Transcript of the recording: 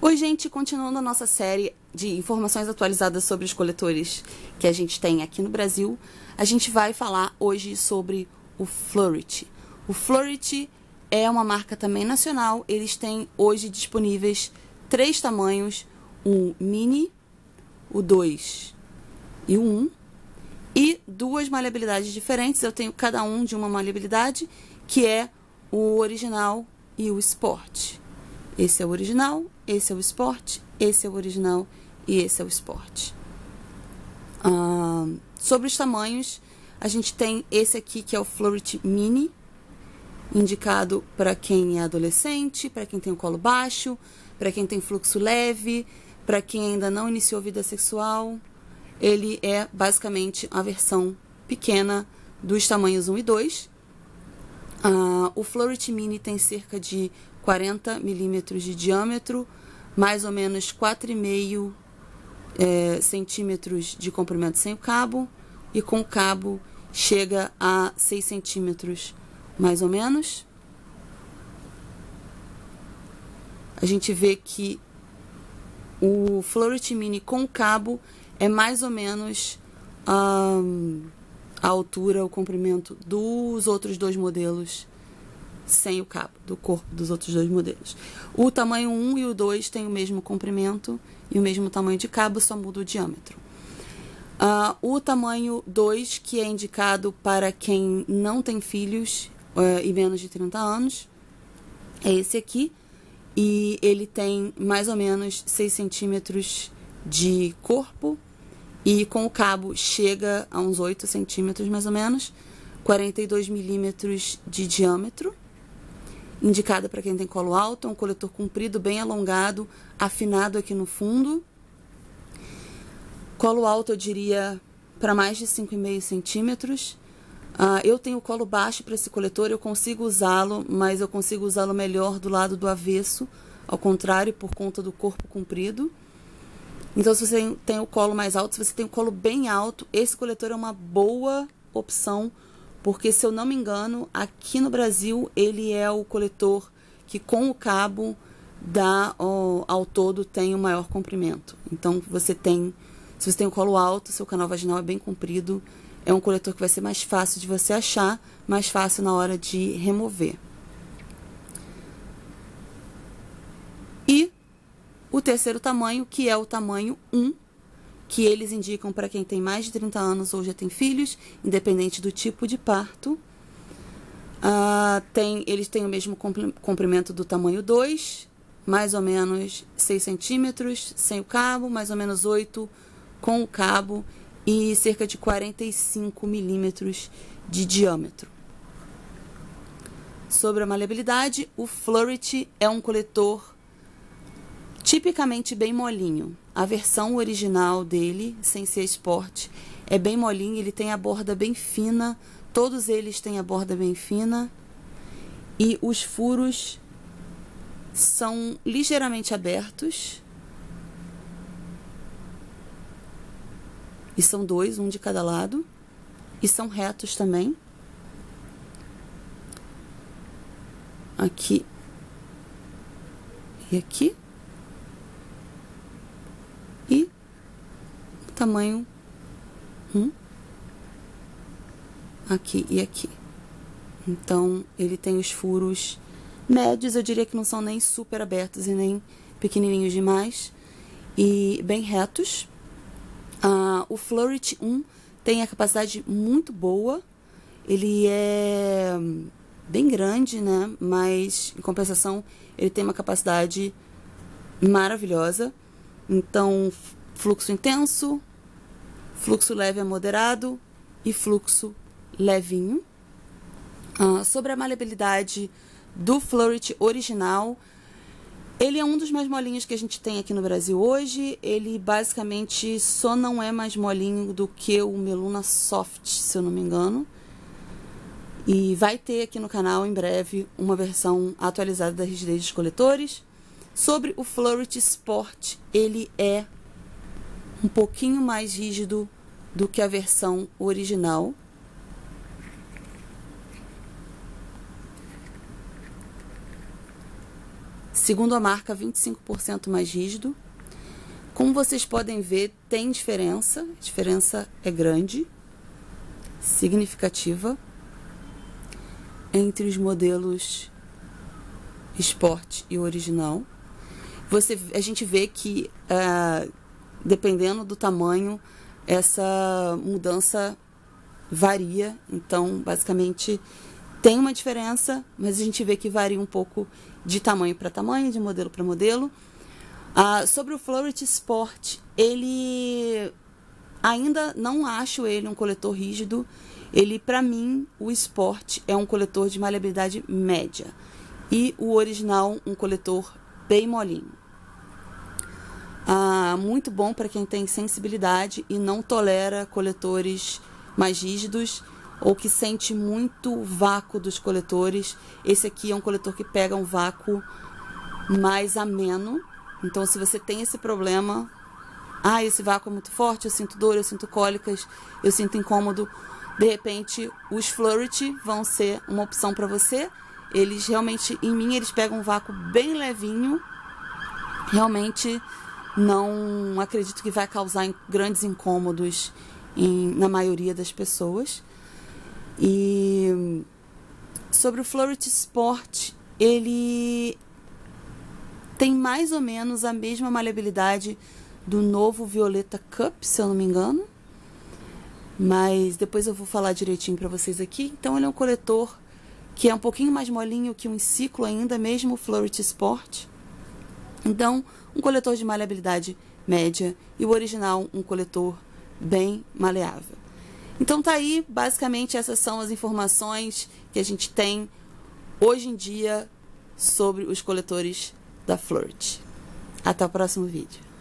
Oi, gente, continuando a nossa série de informações atualizadas sobre os coletores que a gente tem aqui no Brasil, a gente vai falar hoje sobre o Florit. O Florit é uma marca também nacional, eles têm hoje disponíveis 3 tamanhos, o Mini, o 2 e o 1, e 2 maleabilidades diferentes. Eu tenho cada um de uma maleabilidade, que é o original e o Sport. Esse é o original, esse é o Sport, esse é o original e esse é o Sport. Sobre os tamanhos, a gente tem esse aqui que é o Florit Mini, indicado para quem é adolescente, para quem tem o colo baixo, para quem tem fluxo leve, para quem ainda não iniciou vida sexual. Ele é basicamente a versão pequena dos tamanhos 1 e 2. O Florit Mini tem cerca de 40 milímetros de diâmetro, mais ou menos 4,5 centímetros de comprimento sem o cabo, e com o cabo chega a 6 centímetros, mais ou menos. A gente vê que o Florit Mini com o cabo é mais ou menos a altura, o comprimento dos outros dois modelos sem o cabo, do corpo dos outros dois modelos. O tamanho 1 e o 2 têm o mesmo comprimento e o mesmo tamanho de cabo, só muda o diâmetro. O tamanho 2, que é indicado para quem não tem filhos e menos de 30 anos, é esse aqui. E ele tem mais ou menos 6 centímetros de corpo, e com o cabo chega a uns 8 centímetros mais ou menos, 42 milímetros de diâmetro, indicado para quem tem colo alto. É um coletor comprido, bem alongado, afinado aqui no fundo. Colo alto eu diria para mais de 5,5 centímetros. Eu tenho colo baixo para esse coletor, eu consigo usá-lo, mas eu consigo usá-lo melhor do lado do avesso, ao contrário, por conta do corpo comprido. Então, se você tem o colo mais alto, se você tem o colo bem alto, esse coletor é uma boa opção, porque, se eu não me engano, aqui no Brasil, ele é o coletor que, com o cabo, ao todo, tem o maior comprimento. Então, se você tem o colo alto, seu canal vaginal é bem comprido, é um coletor que vai ser mais fácil de você achar, mais fácil na hora de remover. E o terceiro tamanho, que é o tamanho 1, que eles indicam para quem tem mais de 30 anos ou já tem filhos, independente do tipo de parto. Eles têm o mesmo comprimento do tamanho 2, mais ou menos 6 centímetros sem o cabo, mais ou menos 8 com o cabo, e cerca de 45 milímetros de diâmetro. Sobre a maleabilidade, o Florit é um coletor tipicamente bem molinho. A versão original dele, sem ser Sport, é bem molinho, ele tem a borda bem fina, todos eles têm a borda bem fina, e os furos são ligeiramente abertos. E são 2, um de cada lado. E são retos também. Aqui. E aqui. E o tamanho 1. Aqui e aqui. Então, ele tem os furos médios. Eu diria que não são nem super abertos e nem pequenininhos demais. E bem retos. O Florit 1 tem a capacidade muito boa, ele é bem grande, né? Mas, em compensação, ele tem uma capacidade maravilhosa. Então, fluxo intenso, fluxo leve a moderado e fluxo levinho. Sobre a maleabilidade do Florit original, ele é um dos mais molinhos que a gente tem aqui no Brasil hoje. Ele basicamente só não é mais molinho do que o Meluna Soft, se eu não me engano. E vai ter aqui no canal em breve uma versão atualizada da rigidez dos coletores. Sobre o Florit Sport, ele é um pouquinho mais rígido do que a versão original. Segundo a marca, 25% mais rígido. Como vocês podem ver, tem diferença. A diferença é grande, significativa, entre os modelos Sport e original. A gente vê que, dependendo do tamanho, essa mudança varia. Então, basicamente, tem uma diferença, mas a gente vê que varia um pouco de tamanho para tamanho, de modelo para modelo. Sobre o Floret Sport, ele ainda não acho ele um coletor rígido. Ele, para mim, o Sport é um coletor de maleabilidade média e o original um coletor bem molinho. Muito bom para quem tem sensibilidade e não tolera coletores mais rígidos ou que sente muito vácuo dos coletores. Esse aqui é um coletor que pega um vácuo mais ameno. Então, se você tem esse problema, esse vácuo é muito forte, eu sinto dor, eu sinto cólicas, eu sinto incômodo, de repente os Floret vão ser uma opção para você. Eles realmente, em mim, eles pegam um vácuo bem levinho. Realmente não acredito que vai causar grandes incômodos na maioria das pessoas. E sobre o Floret Sport, ele tem mais ou menos a mesma maleabilidade do novo Violeta Cup, se eu não me engano. Mas depois eu vou falar direitinho para vocês aqui. Então, ele é um coletor que é um pouquinho mais molinho que um ciclo ainda, mesmo o Floret Sport. Então, um coletor de maleabilidade média e o original um coletor bem maleável. Então tá aí, basicamente essas são as informações que a gente tem hoje em dia sobre os coletores da Floret. Até o próximo vídeo.